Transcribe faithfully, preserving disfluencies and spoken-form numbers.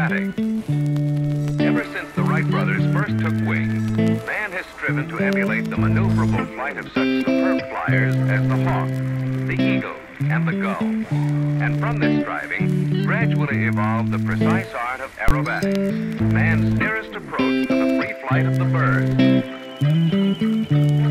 aerobatic. Ever since the Wright brothers first took wing, man has striven to emulate the maneuverable flight of such superb flyers as the hawk, the eagle, and the gull. And from this striving, gradually evolved the precise art of aerobatics, man's nearest approach to the free flight of the bird.